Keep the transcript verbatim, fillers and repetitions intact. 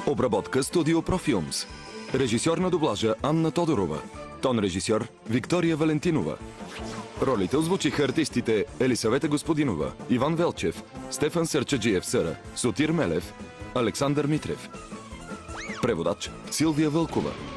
Обработка Студио Профилмс. Режисьор на дублажа Анна Тодорова. Тон режисьор Виктория Валентинова. Ролите озвучиха артистите Елисавета Господинова, Иван Велчев, Стефан Сърчаджиев Съра, Сотир Мелев, Александър Митрев. Преводач Силвия Вълкова.